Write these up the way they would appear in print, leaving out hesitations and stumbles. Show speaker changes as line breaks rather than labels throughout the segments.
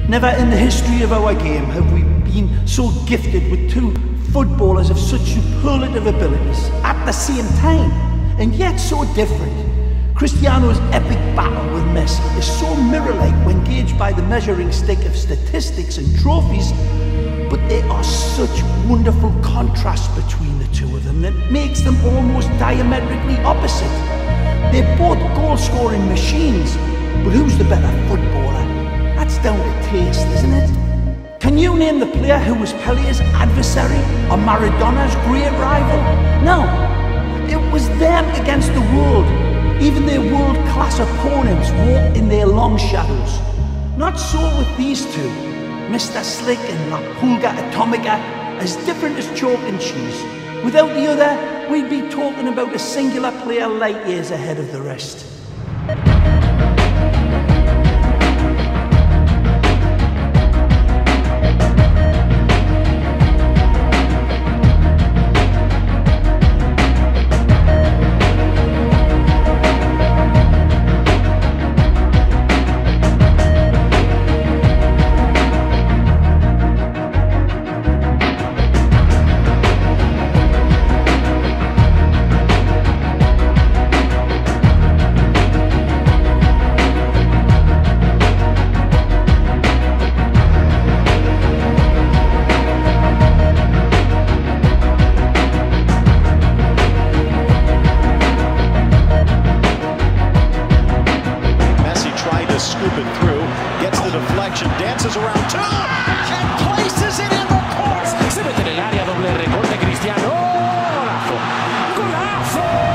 Never in the history of our game have we been so gifted with two footballers of such superlative abilities at the same time, and yet so different. Cristiano's epic battle with Messi is so mirror-like when gauged by the measuring stick of statistics and trophies, but there are such wonderful contrasts between the two of them that makes them almost diametrically opposite. They're both goal-scoring machines, but who's the better footballer? That's down to taste, isn't it? Can you name the player who was Pele's adversary or Maradona's great rival? No, it was them against the world. Even their world-class opponents walked in their long shadows. Not so with these two, Mr. Slick and La Pulga Atomica, as different as chalk and cheese. Without the other, we'd be talking about a singular player light years ahead of the rest.
Scoop it through, gets the deflection, dances around two, and places it in the court.
Se mete nell'area, doble recorte Cristiano. Golazo! Golazo!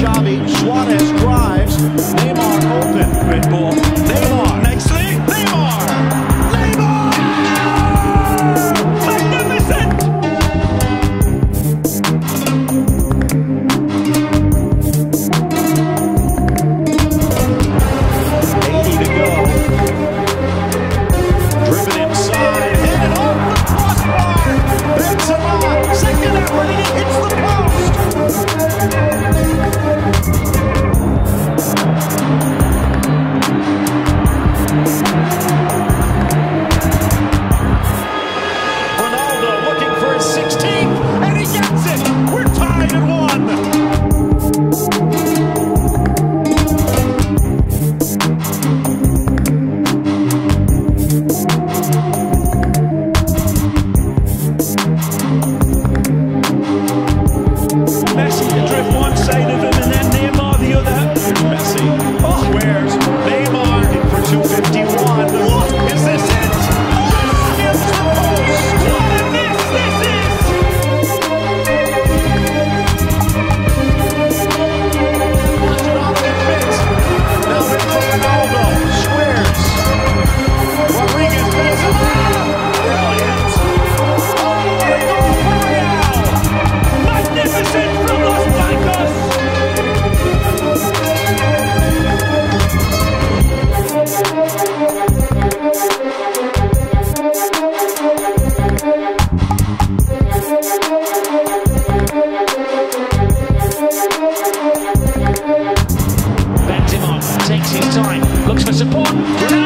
Xavi, Suarez drives, Neymar open.
Great ball.
Neymar, nicely, Neymar! Neymar!
Magnificent!
80 to go. Driven inside, headed off the crossbar. Benzema, second effort, and he hits the post. Ronaldo looking for his 16th, and he gets it. We're tied at 1.
Messi to drift one side of him and then Neymar the other.
Messi squares. Neymar in for 251. What is this? It? Hits the post.
What a miss this is!
It fits. Now in for Ronaldo. Squares. Rodriguez Benzema. Brilliant. Oh, what a goal for Real.
Magnificent from Los Blancos! Benzema takes his time, looks for support.